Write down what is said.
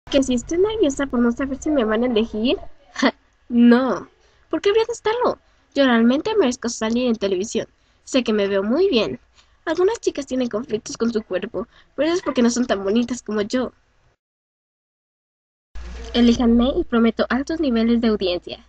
¿Que si estoy nerviosa por no saber si me van a elegir? No. ¿Por qué habría de estarlo? Yo realmente merezco salir en televisión. Sé que me veo muy bien. Algunas chicas tienen conflictos con su cuerpo, pero eso es porque no son tan bonitas como yo. Elíjanme y prometo altos niveles de audiencia.